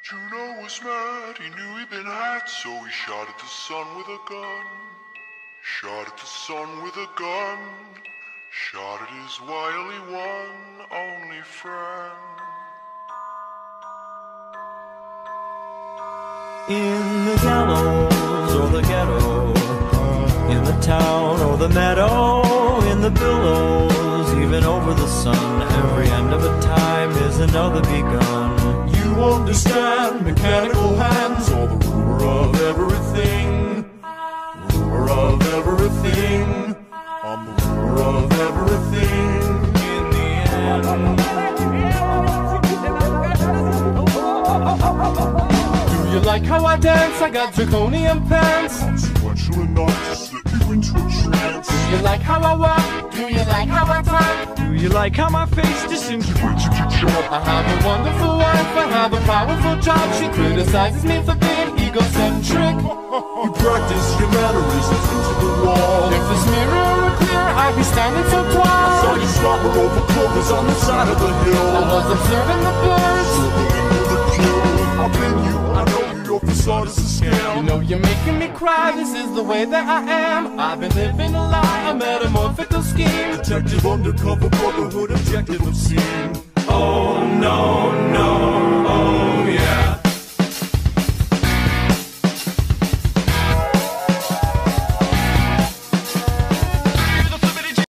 Juno was mad, he knew he'd been had, so he shot at the sun with a gun. Shot at the sun with a gun. Shot at his wily one, only friend. In the gallows or the ghetto, in the town or the meadow, in the billows, even over the sun, every end of a time is another begun. You understand mechanical hands, or the ruler of everything. Ruler of everything. I'm the ruler of everything. In the end. Do you like how I dance? I got draconian pants. Consequential enough to slip you into a trance. Do you like how I walk? Do you like how I talk? Do you like how my face disintegrates into chalk? I have a wonderful wife, I have a powerful job. She criticizes me for being egocentric. You practice your mannerisms into the wall. If this mirror were clear, I'd be standing so tall. I saw you slobber over clovers on the side of the hill. I was observing the birds. I've been you, I know you, your facade is a scam. You know you're making me cry, this is the way that I am. I've been living a lie, a metamorphical scheme. Detective undercover, brotherhood, objective obscene. Oh no, no.